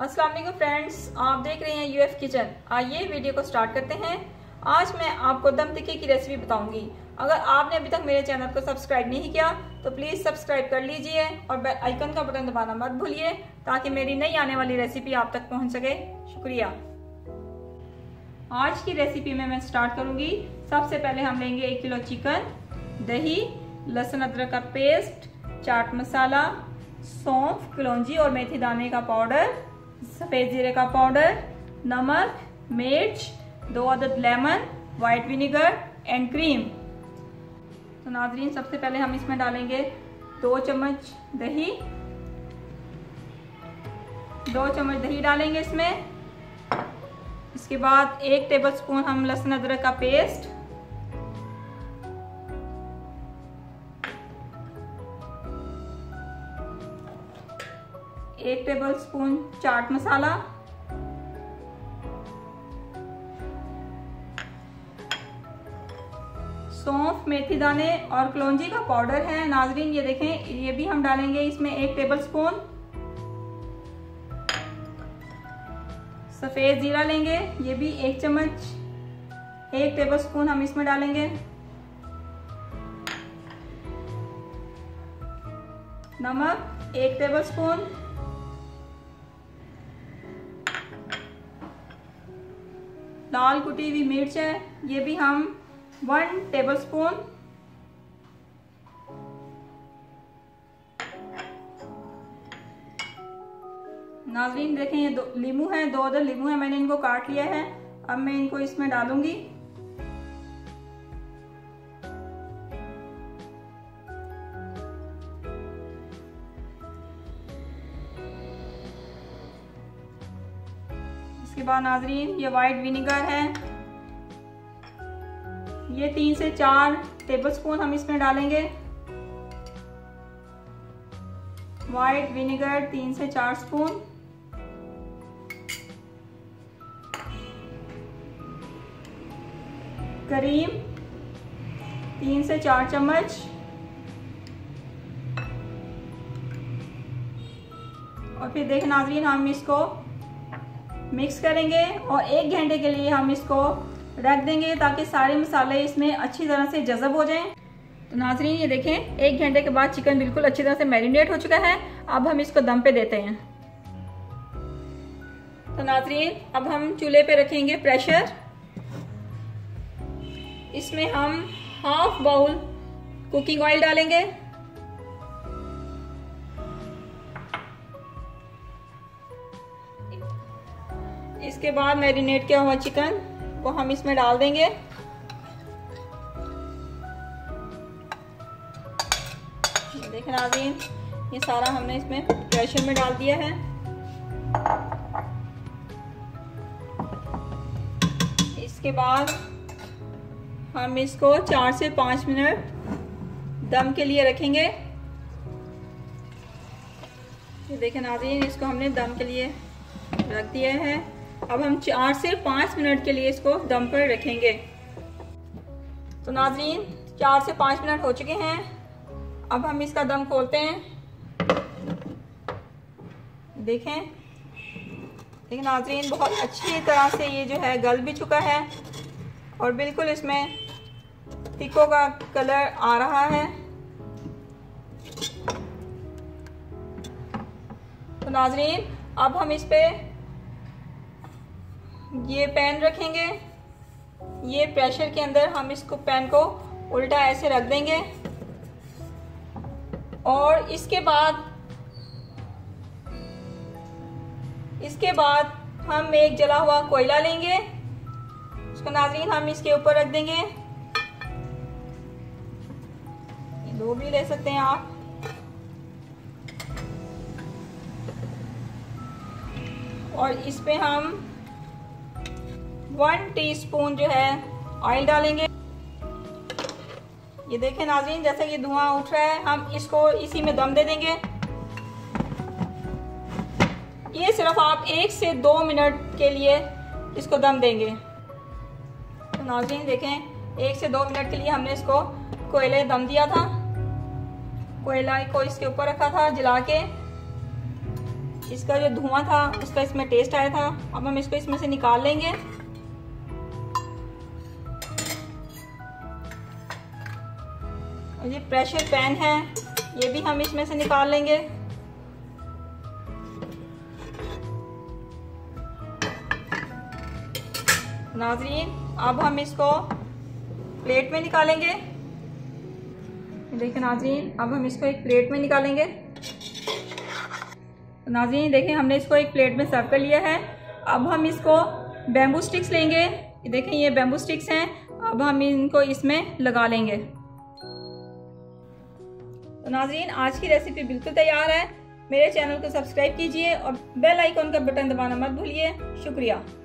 अस्सलाम वालेकुम फ्रेंड्स, आप देख रहे हैं यूएफ किचन। आइए वीडियो को स्टार्ट करते हैं। आज मैं आपको दम टिक्की की रेसिपी बताऊंगी। अगर आपने अभी तक मेरे चैनल को सब्सक्राइब नहीं किया तो प्लीज़ सब्सक्राइब कर लीजिए और बेल आइकन का बटन दबाना मत भूलिए ताकि मेरी नई आने वाली रेसिपी आप तक पहुंच सके। शुक्रिया। आज की रेसिपी में मैं स्टार्ट करूंगी। सबसे पहले हम लेंगे 1 किलो चिकन, दही, लहसुन अदरक का पेस्ट, चाट मसाला, सौंफ, कलौंजी और मेथी दाने का पाउडर, सफेद जीरे का पाउडर, नमक, मिर्च, 2 अदद lemon, white vinegar and cream. तो नाजरीन, सबसे पहले हम इसमें डालेंगे 2 चम्मच दही। 2 चम्मच दही डालेंगे इसमें। इसके बाद 1 टेबलस्पून हम लहसुन अदरक का पेस्ट, 1 टेबलस्पून चाट मसाला, सौंफ, मेथी दाने और कलौंजी का पाउडर है। नाजरीन ये देखें, ये भी हम डालेंगे इसमें 1 टेबलस्पून। सफेद जीरा लेंगे, ये भी 1 चम्मच, 1 टेबलस्पून हम इसमें डालेंगे। नमक 1 टेबलस्पून, लाल कुटी हुई मिर्च है, ये भी हम 1 टेबलस्पून। नाजरीन देखें, ये 2 लीमू है, 2 अदद लीमू है, मैंने इनको काट लिया है। अब मैं इनको इसमें डालूंगी। इसके बाद नाजरीन ये व्हाइट विनेगर है, ये 3 से 4 टेबलस्पून हम इसमें डालेंगे। व्हाइट विनेगर 3 से 4 स्पून। करीम 3 से 4 चम्मच। और फिर देख नाजरीन, हम इसको मिक्स करेंगे और 1 घंटे के लिए हम इसको रख देंगे ताकि सारे मसाले इसमें अच्छी तरह से जज़ब हो जाएं। तो नाजरीन ये देखें, 1 घंटे के बाद चिकन बिल्कुल अच्छी तरह से मैरिनेट हो चुका है। अब हम इसको दम पे देते हैं। तो नाजरीन अब हम चूल्हे पे रखेंगे प्रेशर। इसमें हम हाफ बाउल कुकिंग ऑयल डालेंगे। इसके बाद मैरिनेट किया हुआ चिकन को हम इसमें डाल देंगे। देखें नाज़रीन, ये सारा हमने इसमें प्रेशर में डाल दिया है। इसके बाद हम इसको 4 से 5 मिनट दम के लिए रखेंगे। ये देखें नाज़रीन, इसको हमने दम के लिए रख दिया है। अब हम 4 से 5 मिनट के लिए इसको दम पर रखेंगे। तो नाजरीन 4 से 5 मिनट हो चुके हैं। अब हम इसका दम खोलते हैं। देखें नाजरीन, बहुत अच्छी तरह से ये जो है गल भी चुका है और बिल्कुल इसमें टिक्कों का कलर आ रहा है। तो नाजरीन अब हम इस पे ये पैन रखेंगे। ये प्रेशर के अंदर हम इसको पैन को उल्टा ऐसे रख देंगे और इसके बाद हम एक जला हुआ कोयला लेंगे। उसको नाज़रीन हम इसके ऊपर रख देंगे। 2 भी ले सकते हैं आप। और इस पे हम 1 टीस्पून जो है ऑयल डालेंगे। ये देखें नाज़रीन, जैसे कि धुआं उठ रहा है, हम इसको इसी में दम दे देंगे। ये सिर्फ आप 1 से 2 मिनट के लिए इसको दम देंगे। तो नाज़रीन देखें, 1 से 2 मिनट के लिए हमने इसको कोयले दम दिया था। कोयला को इसके ऊपर रखा था जला के। इसका जो धुआं था उसका इसमें टेस्ट आया था। अब हम इसको इसमें से निकाल लेंगे। और ये प्रेशर पैन है, ये भी हम इसमें से निकाल लेंगे। नाज़रीन अब हम इसको प्लेट में निकालेंगे। देखिए नाज़रीन अब हम इसको एक प्लेट में निकालेंगे। नाज़रीन देखिए हमने इसको एक प्लेट में सर्व कर लिया है। अब हम इसको बैम्बू स्टिक्स लेंगे। देखें ये बैम्बू स्टिक्स हैं। अब हम इनको इसमें लगा लेंगे। तो नाज़रीन आज की रेसिपी बिल्कुल तैयार है। मेरे चैनल को सब्सक्राइब कीजिए और बेल आइकॉन का बटन दबाना मत भूलिए। शुक्रिया।